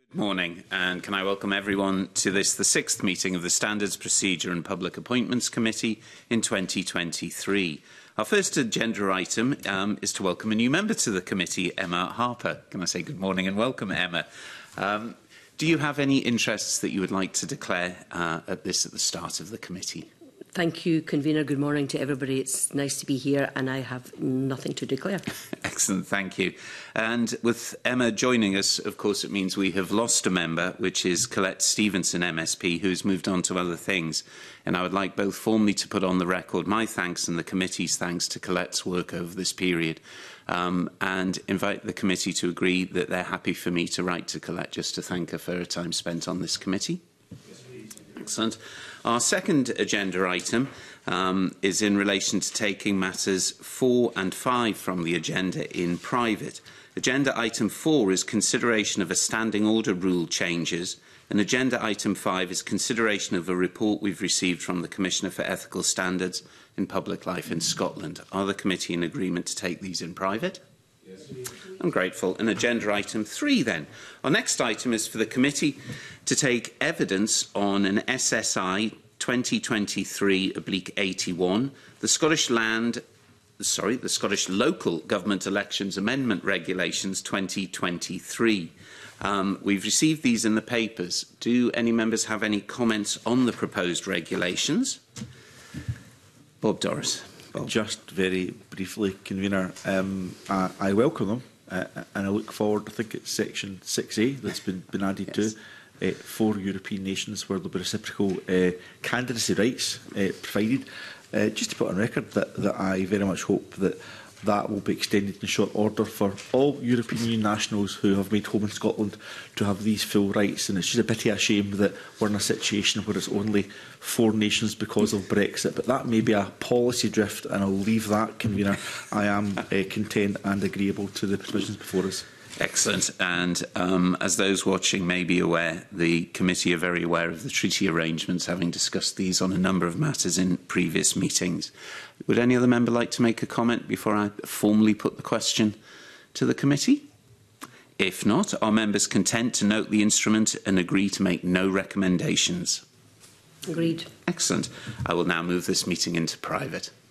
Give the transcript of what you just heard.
Good morning, and can I welcome everyone to the sixth meeting of the Standards, Procedure and Public Appointments Committee in 2023. Our first agenda item is to welcome a new member to the committee, Emma Harper. Can I say good morning and welcome, Emma? Do you have any interests that you would like to declare at the start of the committee? Thank you, Convener. Good morning to everybody. It's nice to be here and I have nothing to declare. Excellent, thank you. And with Emma joining us, of course, it means we have lost a member, which is Colette Stevenson, MSP, who's moved on to other things. And I would like both formally to put on the record my thanks and the committee's thanks to Colette's work over this period. And invite the committee to agree that they're happy for me to write to Colette just to thank her for her time spent on this committee. Yes, please. Excellent. Our second agenda item is in relation to taking matters 4 and 5 from the agenda in private. Agenda item 4 is consideration of a standing order rule changes, and agenda item 5 is consideration of a report we've received from the Commissioner for Ethical Standards in Public Life in Scotland. Are the committee in agreement to take these in private? Yes, please. I'm grateful. And agenda item 3 then. Our next item is for the committee to take evidence on an SSI 2023/81, the Scottish Local Government Elections Amendment Regulations 2023. We've received these in the papers. Do any members have any comments on the proposed regulations? Bob Doris. Bob. Just very briefly, Convener, I welcome them and I look forward. I think it's section 6A that's been added yes. to. 4 European nations where there will be reciprocal candidacy rights provided. Just to put on record that I very much hope that will be extended in short order for all European Union nationals who have made home in Scotland to have these full rights. And it's just a pity, a shame that we're in a situation where it's only 4 nations because of Brexit. But that may be a policy drift, and I'll leave that, Convener. I am content and agreeable to the provisions before us. Excellent. And as those watching may be aware, the committee are very aware of the treaty arrangements, having discussed these on a number of matters in previous meetings. Would any other member like to make a comment before I formally put the question to the committee? If not, are members content to note the instrument and agree to make no recommendations? Agreed. Excellent. I will now move this meeting into private.